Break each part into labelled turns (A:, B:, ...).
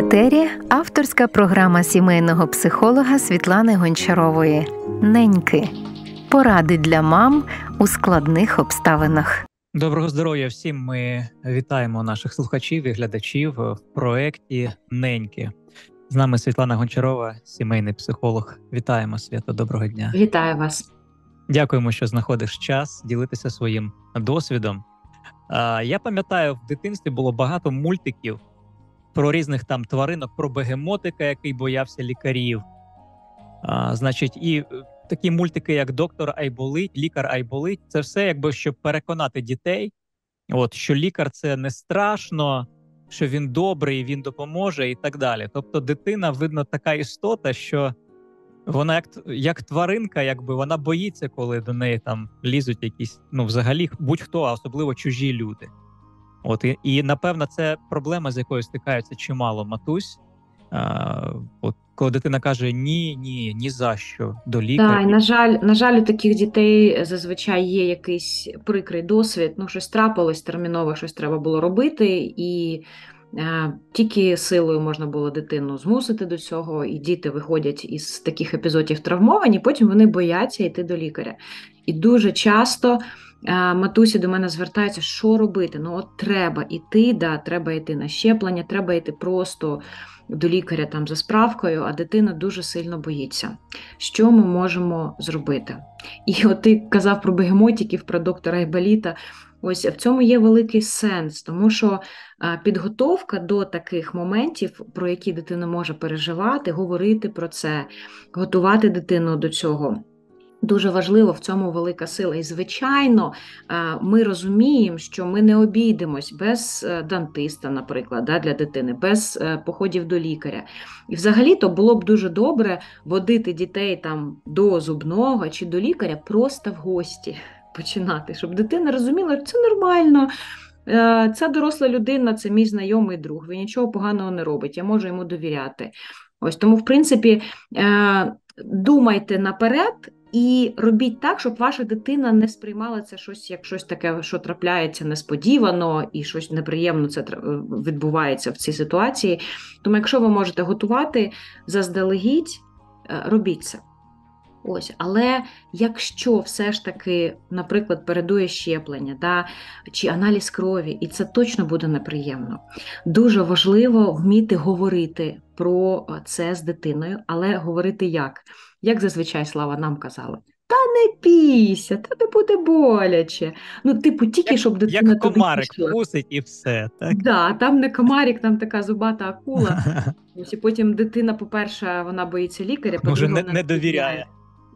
A: етері авторська програма сімейного психолога Світлани Гончарової «Неньки. Поради для мам у складних обставинах».
B: Доброго здоров'я всім! Ми вітаємо наших слухачів і глядачів в проєкті «Неньки». З нами Світлана Гончарова, сімейний психолог. Вітаємо, Свято, доброго дня.
C: Вітаю вас.
B: Дякуємо, що знаходиш час ділитися своїм досвідом. Я пам'ятаю, в дитинстві було багато мультиків про різних там тваринок, про бегемотика, який боявся лікарів. Значить, і такі мультики, як «Доктор Айболить», «Лікар Айболить» – це все, якби, щоб переконати дітей, що лікар – це не страшно, що він добрий, він допоможе і так далі. Тобто дитина, видно, така істота, що вона як тваринка, якби, вона боїться, коли до неї там лізуть якісь, взагалі, будь-хто, а особливо чужі люди. І напевно, це проблема, з якою стикаються чимало матусь. Коли дитина каже ні за що до лікаря.
C: Так, на жаль, у таких дітей зазвичай є якийсь прикрий досвід, щось трапилось терміново, щось треба було робити, і тільки силою можна було дитину змусити до цього, і діти виходять із таких епізодів травмовані, потім вони бояться йти до лікаря. І дуже часто матусі до мене звертаються, що робити? Треба йти, треба йти на щеплення, треба йти просто до лікаря там за справкою, а дитина дуже сильно боїться. Що ми можемо зробити? І ти казав про бегемотиків, про доктора Айболіта. Ось в цьому є великий сенс, тому що підготовка до таких моментів, про які дитина може переживати, говорити про це, готувати дитину до цього, дуже важливо, в цьому велика сила. І, звичайно, ми розуміємо, що ми не обійдемось без дантиста, наприклад, для дитини, без походів до лікаря. І взагалі-то було б дуже добре водити дітей там до зубного чи до лікаря просто в гості починати, щоб дитина розуміла, що це нормально, ця доросла людина, це мій знайомий друг, він нічого поганого не робить, я можу йому довіряти. Ось тому, в принципі, думайте наперед, і робіть так, щоб ваша дитина не сприймала це як щось таке, що трапляється несподівано, і щось неприємно це відбувається в цій ситуації. Тому якщо ви можете готувати заздалегідь, робіть це. Ось, але якщо все ж таки, наприклад, передує щеплення, чи аналіз крові, і це точно буде неприємно, дуже важливо вміти говорити про це з дитиною, але говорити як? Як зазвичай Слава нам казала? Та не бійся, та не буде боляче. Тільки щоб дитина
B: як комарик вкусить і все, так?
C: Так, там не комарик, там така зубата акула. Ось, і потім дитина, по-перше, вона боїться лікаря,
B: по-друге, вона не довіряє.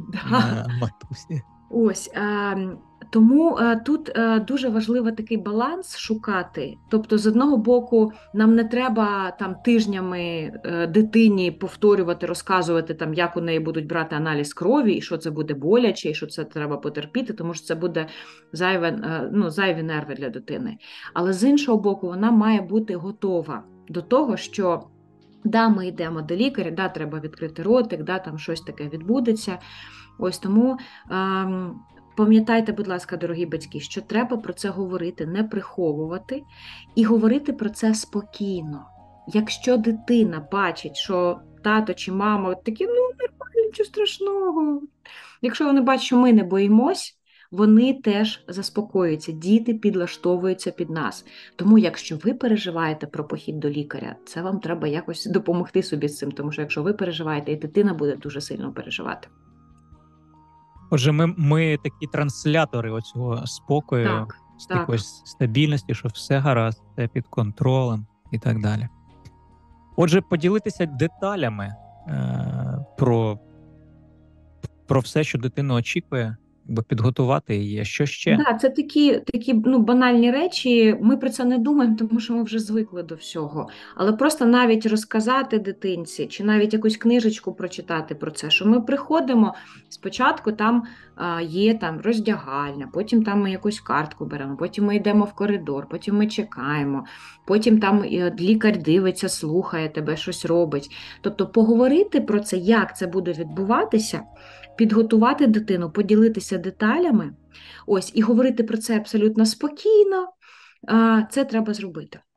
B: Матусі.
C: Ось, тому тут дуже важливо такий баланс шукати. Тобто, з одного боку, нам не треба там тижнями дитині повторювати, розказувати, там, як у неї будуть брати аналіз крові, і що це буде боляче, і що це треба потерпіти, тому що це буде зайві нерви для дитини. Але з іншого боку, вона має бути готова до того, що ми йдемо до лікаря, треба відкрити ротик, там щось таке відбудеться. Ось тому пам'ятайте, будь ласка, дорогі батьки, що треба про це говорити, не приховувати і говорити про це спокійно. Якщо дитина бачить, що тато чи мама такі, нормально, нічого страшного. Якщо вони бачать, що ми не боїмось, вони теж заспокоюються, діти підлаштовуються під нас. Тому якщо ви переживаєте про похід до лікаря, це вам треба якось допомогти собі з цим, тому що якщо ви переживаєте, і дитина буде дуже сильно переживати.
B: Отже, ми такі транслятори оцього спокою, якоїсь стабільності, що все гаразд, все під контролем і так далі. Отже, поділитися деталями про все, що дитина очікує, бо підготувати її, що ще?
C: Це такі банальні речі, ми про це не думаємо, тому що ми вже звикли до всього. Але просто навіть розказати дитинці, чи навіть якусь книжечку прочитати про це, що ми приходимо, спочатку там є роздягальня, потім там ми якусь картку беремо, потім ми йдемо в коридор, потім ми чекаємо, потім там лікар дивиться, слухає тебе, щось робить. Тобто поговорити про це, як це буде відбуватися, підготувати дитину, поділитися деталями, ось, і говорити про це абсолютно спокійно, це треба зробити.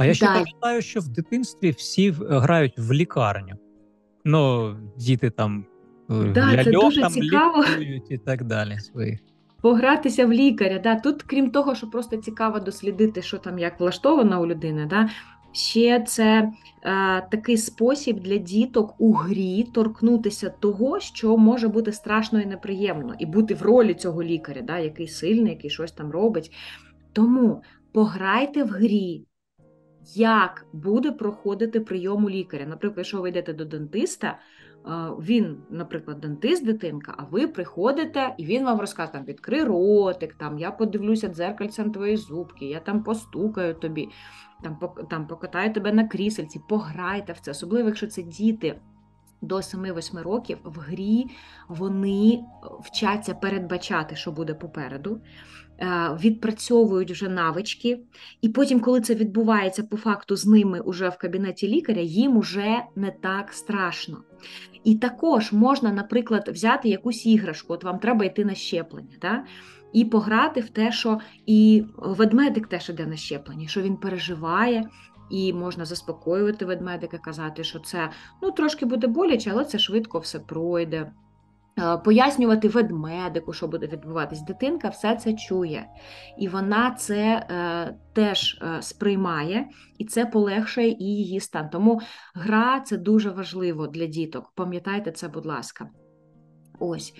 B: А я ще
C: Далі.
B: пам'ятаю, що в дитинстві всі грають в лікарню. Ну, діти там
C: Да, це
B: ляльок
C: дуже
B: там
C: цікаво.
B: лікують і так далі своїх.
C: Погратися в лікаря. Да. Тут, крім того, що просто цікаво дослідити, що там як влаштовано у людини, да, ще це такий спосіб для діток у грі торкнутися того, що може бути страшно і неприємно, і бути в ролі цього лікаря, да, який сильний, який щось там робить. Тому пограйте в грі, як буде проходити прийом у лікаря. Наприклад, якщо ви йдете до дентиста, він, наприклад, дентист, дитинка, а ви приходите, і він вам розказує, там, відкрий ротик, там, я подивлюся дзеркальцем твої зубки, я там постукаю тобі, там покатаю тебе на крісельці, пограйте в це. Особливо, якщо це діти до 7-8 років, в грі вони вчаться передбачати, що буде попереду, відпрацьовують вже навички, і потім, коли це відбувається по факту з ними уже в кабінеті лікаря, їм уже не так страшно. І також можна, наприклад, взяти якусь іграшку, от вам треба йти на щеплення, да? І пограти в те, що і ведмедик теж іде на щеплення, що він переживає, і можна заспокоювати ведмедика, казати, що це трошки буде боляче, але це швидко все пройде. Пояснювати ведмедику, що буде відбуватись. Дитинка все це чує, і вона це теж сприймає, і це полегшує і її стан. Тому гра – це дуже важливо для діток. Пам'ятайте це, будь ласка. Ось.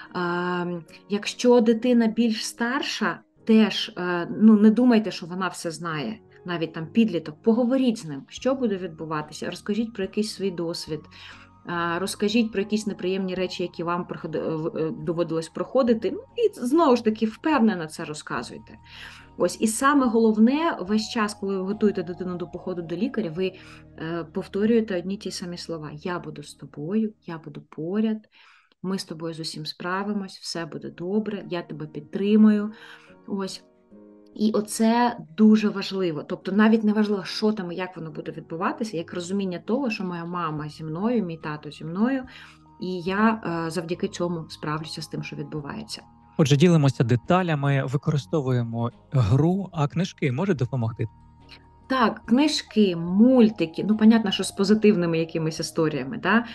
C: Якщо дитина більш старша, теж не думайте, що вона все знає. Навіть там підліток, поговоріть з ним, що буде відбуватися, розкажіть про якийсь свій досвід. Розкажіть про якісь неприємні речі, які вам доводилось проходити, і знову ж таки впевнено це розказуйте. Ось, і саме головне, весь час, коли ви готуєте дитину до походу до лікаря, ви повторюєте одні ті самі слова. Я буду з тобою, я буду поряд, ми з тобою з усім справимось, все буде добре, я тебе підтримую. Ось. І оце дуже важливо. Тобто навіть не важливо, що там і як воно буде відбуватися, як розуміння того, що моя мама зі мною, мій тато зі мною, і я завдяки цьому справлюся з тим, що відбувається.
B: Отже, ділимося деталями, використовуємо гру, а книжки можуть допомогти?
C: Так, книжки, мультики, понятно, що з позитивними якимись історіями, да?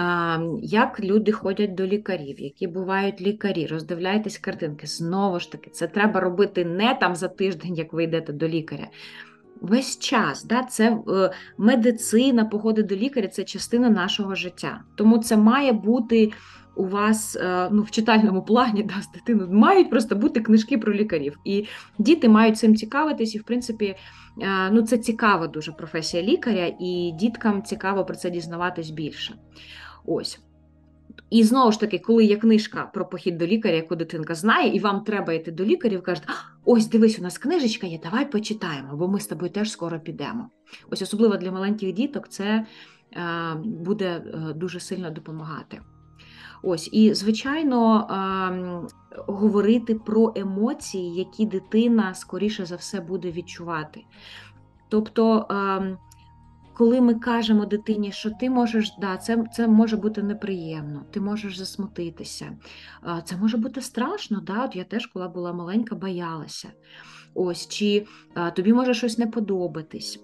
C: Як люди ходять до лікарів, які бувають лікарі, роздивляйтесь картинки. Знову ж таки, це треба робити не там за тиждень, як ви йдете до лікаря. Весь час, да? Це медицина, походи до лікаря – це частина нашого життя. Тому це має бути у вас в читальному плані, да, з дитиною, мають просто бути книжки про лікарів. І діти мають цим цікавитись, і в принципі, це цікава дуже професія лікаря, і діткам цікаво про це дізнаватись більше. Ось. І знову ж таки, коли є книжка про похід до лікаря, яку дитинка знає, і вам треба йти до лікаря, ви кажете, ось дивись, у нас книжечка є, давай почитаємо, бо ми з тобою теж скоро підемо. Ось особливо для маленьких діток це буде дуже сильно допомагати. Ось, і, звичайно, говорити про емоції, які дитина, скоріше за все, буде відчувати. Тобто, коли ми кажемо дитині, що ти можеш, це може бути неприємно, ти можеш засмутитися, це може бути страшно, от я теж, коли була маленька, боялася. Ось, чи тобі може щось не подобатись.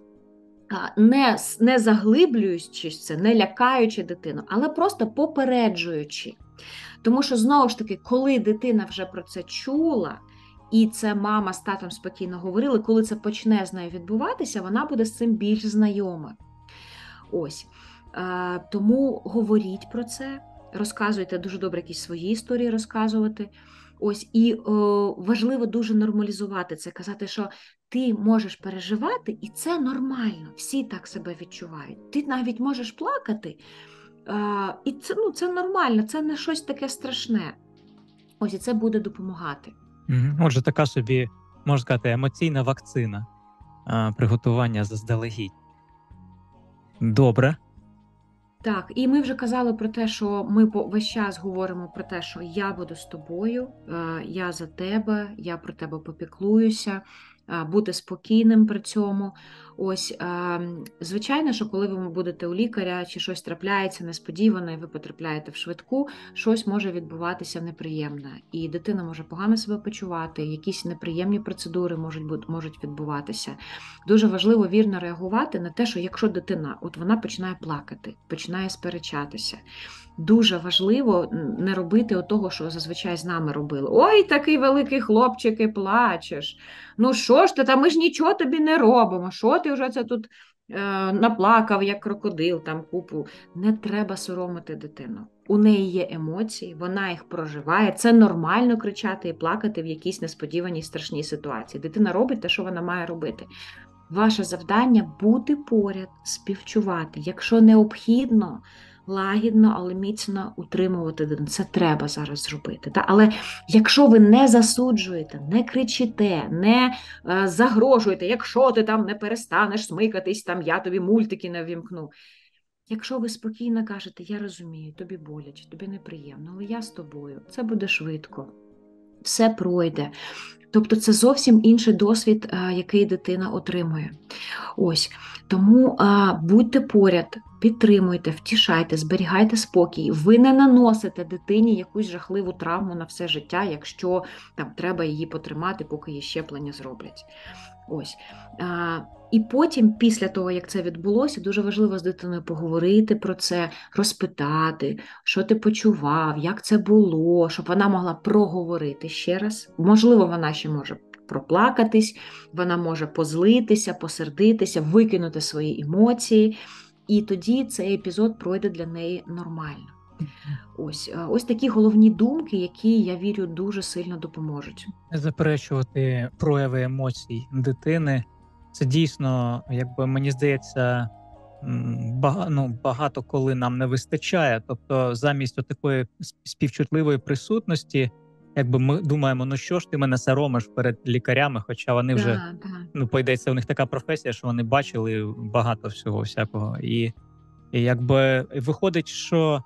C: Не заглиблюючись це, не лякаючи дитину, але просто попереджуючи. Тому що, знову ж таки, коли дитина вже про це чула, і це мама з татом спокійно говорили, коли це почне з нею відбуватися, вона буде з цим більш знайома. Ось. Тому говоріть про це, розказуйте, дуже добре якісь свої історії розказувати. Ось, і важливо дуже нормалізувати це, казати, що ти можеш переживати, і це нормально, всі так себе відчувають. Ти навіть можеш плакати, і це нормально, це не щось таке страшне. Ось, і це буде допомагати.
B: Отже, така собі, можна сказати, емоційна вакцина, приготування заздалегідь. Добре.
C: Так, і ми вже казали про те, що ми весь час говоримо про те, що я буду з тобою, я за тебе, я про тебе попіклуюся, бути спокійним при цьому. Ось, звичайно, що коли ви будете у лікаря, чи щось трапляється несподівано, і ви потрапляєте в швидку, щось може відбуватися неприємне. І дитина може погано себе почувати, якісь неприємні процедури можуть відбуватися. Дуже важливо вірно реагувати на те, що якщо дитина, от вона починає плакати, починає сперечатися, дуже важливо не робити того, що зазвичай з нами робили. Ой, такий великий хлопчик, і плачеш. Ну що ж ти, та ми ж нічого тобі не робимо. Що ти вже це тут наплакав, як крокодил, там купу. Не треба соромити дитину. У неї є емоції, вона їх проживає. Це нормально кричати і плакати в якійсь несподіваній страшній ситуації. Дитина робить те, що вона має робити. Ваше завдання – бути поряд, співчувати. Якщо необхідно, лагідно, але міцно утримувати дитину. Це треба зараз зробити. Але якщо ви не засуджуєте, не кричите, не загрожуєте, якщо ти там не перестанеш смикатись, там я тобі мультики не ввімкну. Якщо ви спокійно кажете, я розумію, тобі боляче, тобі неприємно, але я з тобою, це буде швидко, все пройде. Тобто це зовсім інший досвід, який дитина отримує. Ось. Тому будьте поряд, підтримуйте, втішайте, зберігайте спокій. Ви не наносите дитині якусь жахливу травму на все життя, якщо там треба її потримати, поки її щеплення зроблять. Ось. І потім, після того, як це відбулося, дуже важливо з дитиною поговорити про це, розпитати, що ти почував, як це було, щоб вона могла проговорити ще раз. Можливо, вона ще може проплакатись, вона може позлитися, посердитися, викинути свої емоції, і тоді цей епізод пройде для неї нормально. Ось такі головні думки, які, я вірю, дуже сильно допоможуть.
B: Заперечувати прояви емоцій дитини – це дійсно, мені здається, багато коли нам не вистачає. Тобто замість такої співчутливої присутності, ми думаємо, ну що ж ти мене соромиш перед лікарями, хоча вони вже, пойдеться, у них така професія, що вони бачили багато всякого. І виходить, що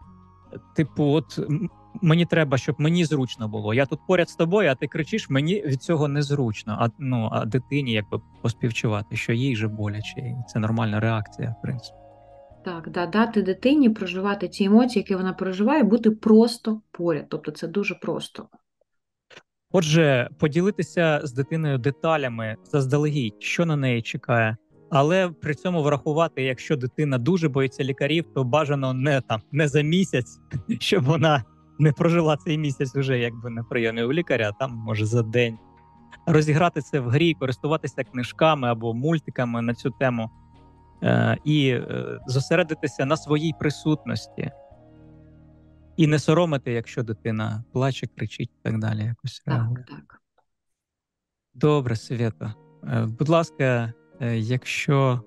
B: мені треба, щоб мені зручно було. Я тут поряд з тобою, а ти кричиш, мені від цього незручно. А дитині поспівчувати, що їй же боляче. І це нормальна реакція, в принципі.
C: Так, дати дитині проживати ті емоції, які вона проживає, бути просто поряд. Тобто це дуже просто.
B: Отже, поділитися з дитиною деталями заздалегідь, що на неї чекає. Але при цьому врахувати, якщо дитина дуже боїться лікарів, то бажано не за місяць, щоб вона не прожила цей місяць вже на прийомі у лікаря, а там може за день. Розіграти це в грі, користуватися книжками або мультиками на цю тему і зосередитися на своїй присутності. І не соромити, якщо дитина плаче, кричить і так далі. Якось реагує.
C: Так.
B: Добре, Свєта. Будь ласка, якщо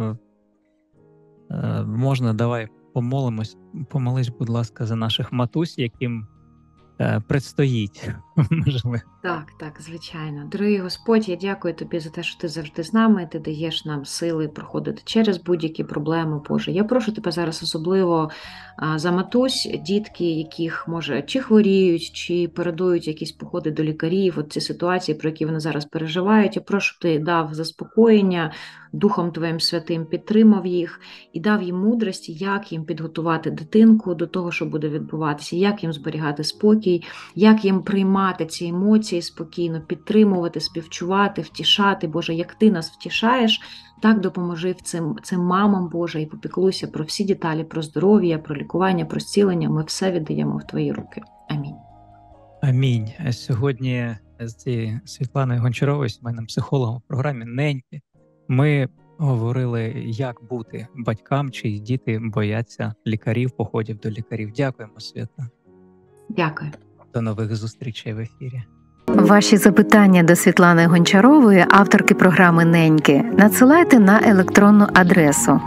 B: можна, давай помолимось. Помолись, будь ласка, за наших матусь, яким предстоїть.
C: Так, звичайно. Дорогий Господь, я дякую Тобі за те, що Ти завжди з нами, Ти даєш нам сили проходити через будь-які проблеми, Боже. Я прошу Тебе зараз особливо за матусь, дітки, яких, може, чи хворіють, чи передують якісь походи до лікарів, ці ситуації, про які вони зараз переживають. Я прошу, Ти дав заспокоєння, Духом Твоїм Святим підтримав їх і дав їм мудрості, як їм підготувати дитинку до того, що буде відбуватися, як їм зберігати спокій, як їм приймати ці емоції спокійно, підтримувати, співчувати, втішати. Боже, як Ти нас втішаєш, так допоможи цим мамам, Боже, і попіклуйся про всі деталі, про здоров'я, про лікування, про зцілення. Ми все віддаємо в Твої руки. Амінь.
B: Амінь. Сьогодні з Світланою Гончаровою, сімейним психологом у програмі «Неньки», ми говорили, як бути батькам, чиї діти бояться лікарів, походів до лікарів. Дякуємо, Свята.
C: Дякую.
B: До нових зустрічей в ефірі.
A: Ваші запитання до Світлани Гончарової, авторки програми «Неньки», надсилайте на електронну адресу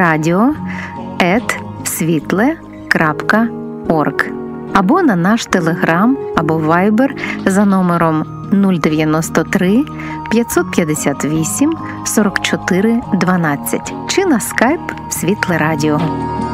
A: radio@svitle.org або на наш Телеграм або Вайбер за номером 093 558 44 12 чи на Скайп Світле Радіо.